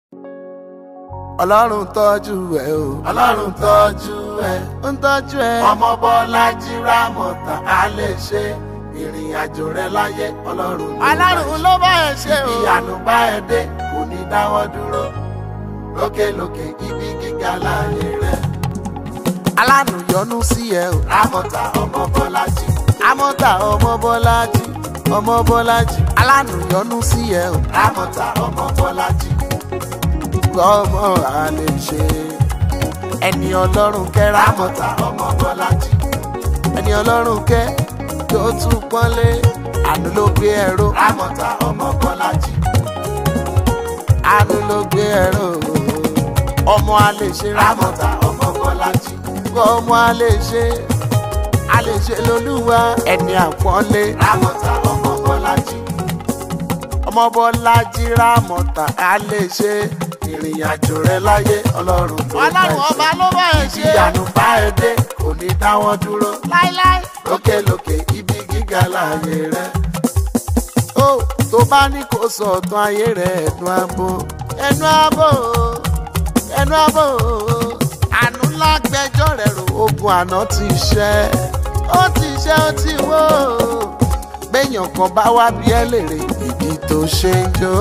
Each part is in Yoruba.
Ọlọ́run tọ́jú ẹ o. Ọlọ́run tọ́jú ẹ. Ó ń tọ́jú ẹ. Ọmọ Bọ́lájí Rámọ̀tà á lè ṣe ìrìn àjò rẹ láyé. Ọlọ́run ló bá ẹ ṣe o. Ìyanu bá ẹ dé kò ní dáwọ́ dúró. Lókèlókè ibi gíga láyé rẹ. Alánú yọ́nú sí ẹ o. Rámọ̀tà ọmọ Bọ́lájí. Rámọ̀tà ọmọ Bọ́lájí. Ọmọ Bọ́lájí. Alánú yọ́nú sí ẹ o. Rámọ̀tà ọmọ Bọ́lájí. Ọmọ a lè ṣe. Ẹni Ọlọ́run kẹ́ Rámọ̀tà ọmọ Bọ́lájí. Ẹni Ọlọ́run kẹ́ tó tún pọ́nlé. Àánú ló gbé ẹ̀rọ. Rámọ̀tà ọmọ Bọ́lájí. Àánú ló gbé ẹ̀rọ. Ọmọ a lè ṣe. Rámọ̀tà ọmọ Bọ́lájí. Ọmọ a lè ṣe. A lè ṣe lolúwa. Ẹni àpọ́nlé. Rámọ̀tà ọmọ Bọ́lájí. Ọmọ Bọ́lájí Rámọ̀tà a lè ṣe. Ìrìn àjò rẹ láyé Ọlọ́run ló bá ẹ ṣe. Ọlọ́run ọba ló bá ẹ ṣe. Ìyanu bá ẹ dé kò ní dáwọ́ dúró. Láíláí. Lókèlókè ibi gíga láyé rẹ. Ó tó bá ní kó sọ ọ̀tàn ayé rẹ̀ ẹnu abo. Ẹnu abo. Ẹnu abo. Àánú lágbẹjọ́ rẹ̀ rò. Ogun àná ti ṣẹ́. Ó ti ṣẹ́ ó ti wó. Béèyàn kan bá wá bí ẹ lèrè ìdí tó ṣe ń jó.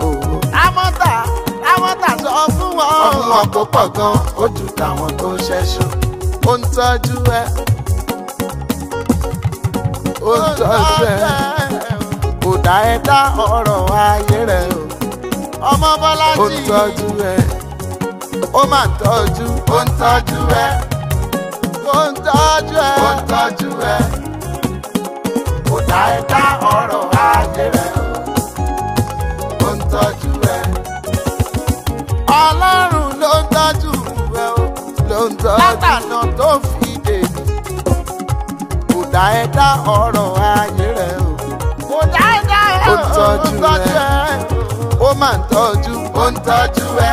Rámọ̀tà sọ fún wọn. Ọdún wọn kò pọ̀ gan, ó jù táwọn tó ṣẹ́ṣó. Ó ń tọ́jú ẹ. Ó ń tọ́jú ẹ. Kò dá ẹ dá ọ̀rọ̀ ayé rẹ o. Ọmọ Bọ́lájí. Ó ń tọ́jú ẹ. Ó máa ń tọ́jú. Ó ń tọ́jú ẹ. Ó ń tọ́jú ẹ. Ó ń tọ́jú ẹ. Kò dá ẹ dá ọ̀rọ̀ ayé rẹ o. Ó ń tọ́jú ẹ. Ọlọ́run ló ń tọ́jú ẹ o. Ló ń tọ́jú. Látànà tó fi dèbí. Kò dá ẹ dá ọ̀rọ̀ ayé rẹ o. Kò dá ẹ dá Ó ń tọ́jú ẹ. Ó máa ń tọ́jú. Ó ń tọ́jú ẹ.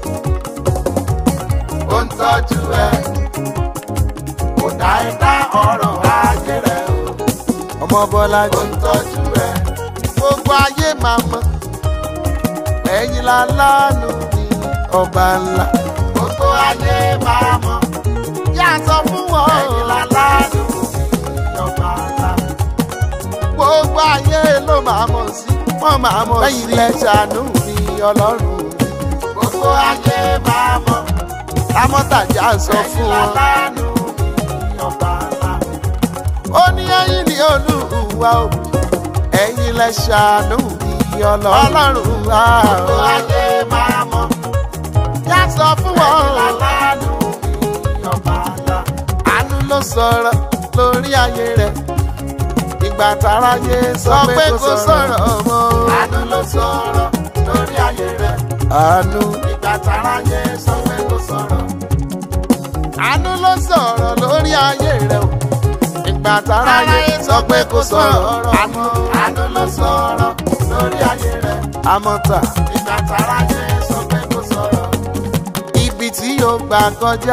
Ó ń tọ́jú ẹ. Kò dá ẹ dá ọ̀rọ̀ ayé rẹ o. Ọmọ Bọ́lájí. Ó ń tọ́jú ẹ. Gbogbo ayé máa mọ̀. Ẹ̀yin lálánú ni ọba ńlá. Gbogbo ayé máa mọ̀. Yá sọ fún wọn. Ẹ̀yin lálánú ni ọba ńlá. Gbogbo ayé ló máa mọ̀ sí. Wọ́n máa mọ̀ sí. Ẹ̀yin lẹ ṣàánú mi Ọlọ́run. Gbogbo ayé máa mọ̀. Rámọ̀tà já sọ fún wọn. Ẹ̀yin lálánú ni ọba ńlá. Ó ní ẹ̀yin ni Olúwa o. Ẹ̀yin lẹ ṣàánú mi Ọlọ́run. Gbogbo ayé máa mọ̀. Yá sọ fún wọn. Ẹ̀yin lálánú ni ọba ńlá. Àánú ló sọ̀rọ̀ lórí ayé rẹ̀. Ìgbà táráyé sọ pé kò sọ̀rọ̀ mọ́. Àánú ló sọ̀rọ̀ lórí ayé rẹ̀. Àánú. Ìgbà táráyé sọ pé kò sọ̀rọ̀. Àánú ló sọ̀rọ̀ lórí ayé rẹ̀ o. Ìgbà táráyé sọ pé kò sọ̀rọ̀. Àánú ló sọ̀rọ̀ lórí ayé rẹ̀. Rámọ̀tà. Ìgbà táráyé sọ pé kò sọ̀rọ̀. Ibi tí yóò gbà kọjá.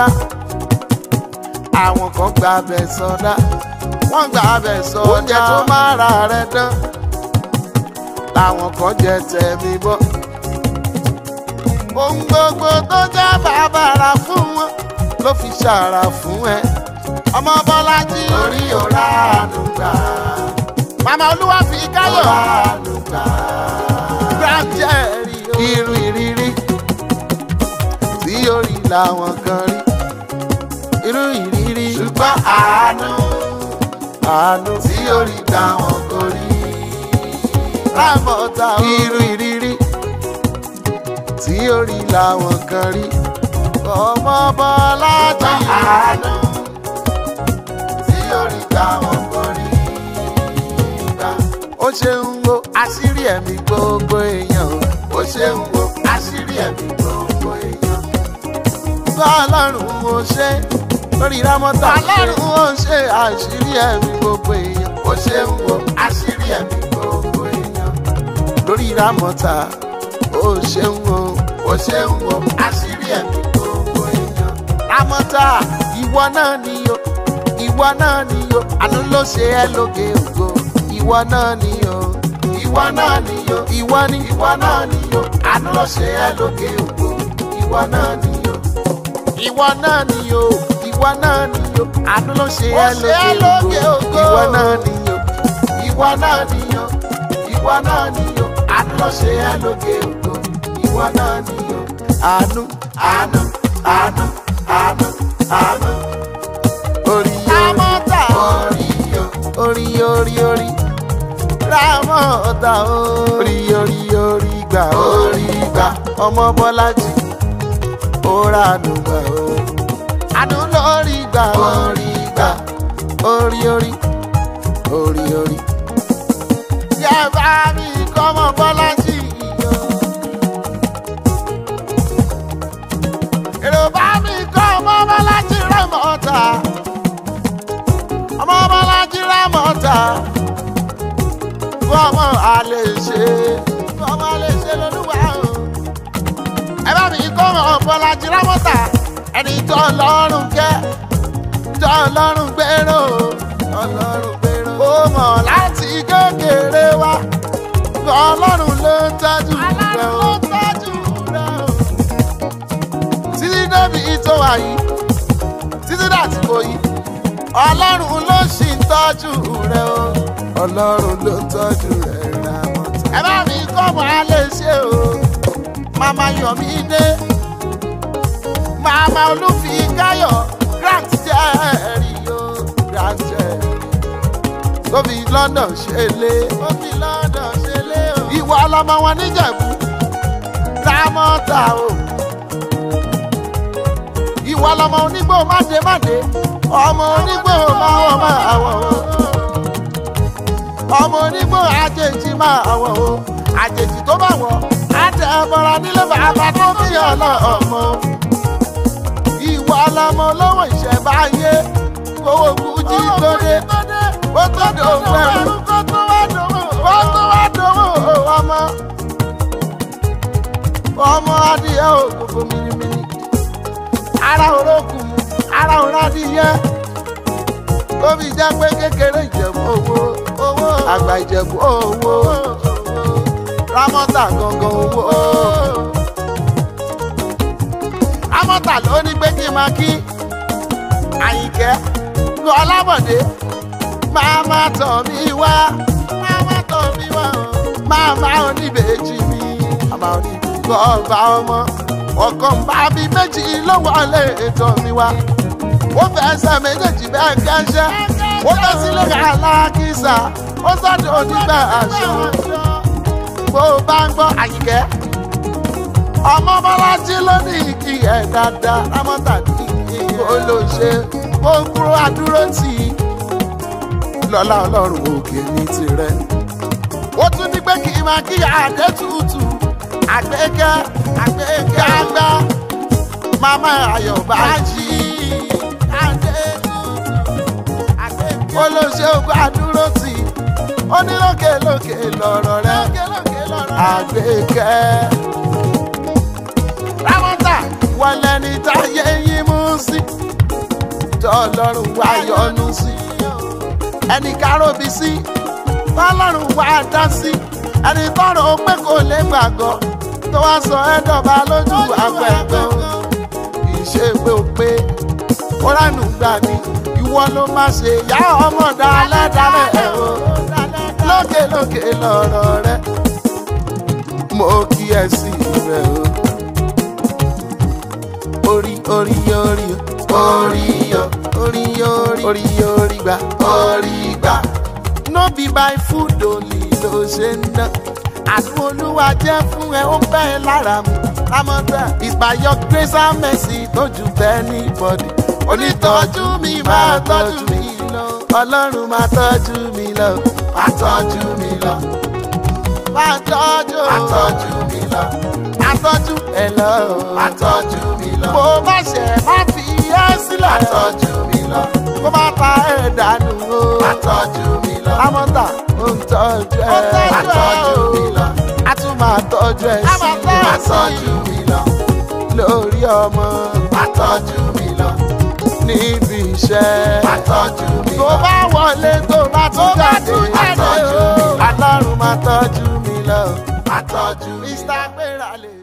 Àwọn kan gba abẹ sọdá. Wọ́n gba abẹ sọdá. Oúnjẹ tó máa ra rẹ̀ dán. Làwọn kan jẹ tẹ̀mí bọ́. Ohun gbogbo tó jẹ́ bàbàrà fún wọn ló fi ṣàrà fún ẹ. Ọmọ Bọ́lájí. Orí ọ̀rá ànúgbà. Màmá Olúwa fi káyọ̀. Ọ̀rá ànúgbà. Grandjẹ́rì irú ìrírí tí orí làwọn kan rí. Irú ìrírí. Ṣùgbọ́n àánú tí orí gbà wọn kò rí. Rámọ̀tà irú ìrírí tí orí làwọn kan rí. Ọmọ Bọ́lájí. Àánú tí orí gbà wọn kò rí. Ó ṣe ń wo àṣírí ẹ̀mí gbogbo èèyàn. Ó ṣe ń wo àṣírí ẹ̀mí gbogbo èèyàn. Ọlọ́run ó ṣe lórí Rámọ̀tà. Ọlọ́run ó ṣe àṣírí ẹ̀mí gbogbo èèyàn. Ó ṣe ń wo àṣírí ẹ̀mí gbogbo èèyàn. Lórí Rámọ̀tà ó ṣe ń wo. Ó ṣe ń wo àṣírí ẹ̀mí gbogbo èèyàn. Rámọ̀tà ìwọ náà ni o. Ìwọ náà ni o. Àánú ló ṣe ẹ́ lóge ògo. Ìwọ náà ni o. Ìwọ náà ni o. Ìwọ ni. Ìwọ náà ni o. Àánú ló ṣe ẹ́ lóge ògo. ìwọ náà ni o. Ìwọ náà ni o. Ìwọ náà ni o. Àánú ló ṣe ẹ́ lóge ògo. Ìwọ náà ni o. Ìwọ náà ni o. Ìwọ náà ni o. Àánú ló ṣe ẹ́ lóge ògo. Ìwọ náà ni o. Àánú, àánú, àánú, àánú, àánú. Orí Rámọ́tà. Orí. Rámọ́tà orí gbà ọmọ Bọ́lájí ó ránú gbà o. Àánú lórí gbà orí. Yẹ bá mi kọ́ ọmọ Bọ́lájí o. Èrò bá mi kọ́ ọmọ Bọ́lájí Rámọ́tà. Ọmọ Bọ́lájí Rámọ́tà. Ọmọ àlè ṣe lolúwa o. Ẹ bá mi kọ́ ọmọ Bọ́lájí Rámọ́tà. Ẹni tó Ọlọ́run kẹ́, tó Ọlọ́run gbèrò. Ó mọ̀ láti kékeré wá. Ọlọ́run ló ń tọ́jú rẹ̀ o. Títí débi tó wà yìí, títí dàtìkò yìí, Ọlọ́run ló ṣì ń tọ́jú rẹ̀ o. Ọlọ́run ló ń tọ́jú rẹ̀ Rámọ́tà. Ẹ bá mi kọ́ ọmọ àlè ṣe o. Màmá Yọ̀mídé, Màmá Olúfikáyọ̀, Grant Jerry o. Grant Jerry. Ó fi London ṣẹlé. O. Ìwọ ọlọmọ wọn níjẹ̀bú. Rámọ́tà o. Ìwọ ọlọmọ onígbò máde. Ọmọ onígbò máa wọ̀ o. Ọmọ onígbò àjèjì máa wọ̀ o. Àjèjì tó bá wọ̀ á tẹ̀ bọ́ra nílé bàbá tó bí ọlọ́mọ. Ìwọ ọlọmọ olówó ìṣẹ̀báyé. Owó Kújí tó dé. Ó tó dòwò ẹrú. Ó tó wá dòwò ọmọ. Ọmọ adìyẹ òkòkò mìnìmìnì. Ara òrókù mu, ara òrò adìyẹ. Ó fi jẹ́ pé kékeré Ìjẹ̀bú owó. Àgbà Ìjẹ̀bú owó. Rámọ́tà gangan owó. Rámọ́tà ló ní pé kí n máa kí Àyìnkẹ́ lu Ọlábọ̀dé. Máma tọ̀ mí wá. Máma oníbejì mi. Ọba ọmọ. Ọkàn bá bí méjì ló wọlé ètò mi wá. Ó fẹsẹ̀ méjèèjì bẹ́ẹ̀ kẹ́ṣẹ́. Ó lọ sílé alákìsà. Ó sọ́dọ̀ onígbà aṣọ. Bó o bá ń gbọ́ Àyìnkẹ́. Ọmọ Bọ́lájí ló ní kí ẹ dáadáa. Rámọ́tà ní kó ló ṣe. Ó kúrò àdúró tì í. Lọ́lá Ọlọ́run òkè ní tirẹ̀. Ó tún ní pé kí n máa kí Adétutù. Àgbékẹ́ àgbá. Màmá Ayọ̀bájí. Ó ló ṣe ogun àdúró tì í. Ó ní lókè lọ̀rọ̀ rẹ̀. Àgbékẹ́. Rámọ́tà wọlé ní táyé yín mú sí. Tọ́lọ́run wá yọ́nú sí. Ẹni kárọ̀bì sí. Tọ́lọ́run wá dá sí. Ẹni tọ́rọ pé kò lè gbàgbọ́. Tó wá sọ ẹ́dọ̀bà lójú àpẹ̀gàn. Ìṣe pé ó pé ó ránù gbà ní. Ìwọ ló máa ṣe ìyá ọmọ dálẹ́dálẹ́ ẹ̀ o. Lókè lọ̀rọ̀ rẹ̀. Mo kí ẹ sí rẹ̀ o. Orí gbà. No be by food only ló ṣe ń ná. Àánú Olúwa jẹ́ fún ẹ ó bẹ́ẹ̀ lára mu. Rámọ́tà is by your grace and mercy tó ju anybody. Onítọ́jú mi máa tọ́jú mi lọ. Ọlọ́run máa tọ́jú mi lọ. Máa tọ́jú mi lọ. Máa tọ́jú mi lọ. Máa tọ́jú ẹ lọ. Máa tọ́jú mi lọ. Mo má ṣe má fi ẹ́ sílẹ̀. Máa tọ́jú mi lọ. Kó má pa ẹ̀ dànù o. Máa tọ́jú mi lọ. Rámọ́tà ó ń tọ́jú ẹ. Máa tọ́jú mi lọ. A tún máa tọ́jú ẹ sí. Máa tọ́jú mi lọ. Lórí ọmọ. Máa tọ́jú mi lọ. Níbi iṣẹ́. Máa tọ́jú mi lọ. Tó bá wọlé tó bá tún jáde. Máa tọ́jú mi lọ. Ọlọ́run máa tọ́jú mi lọ. Máa tọ́jú mi lọ. Mr. Gbéralé.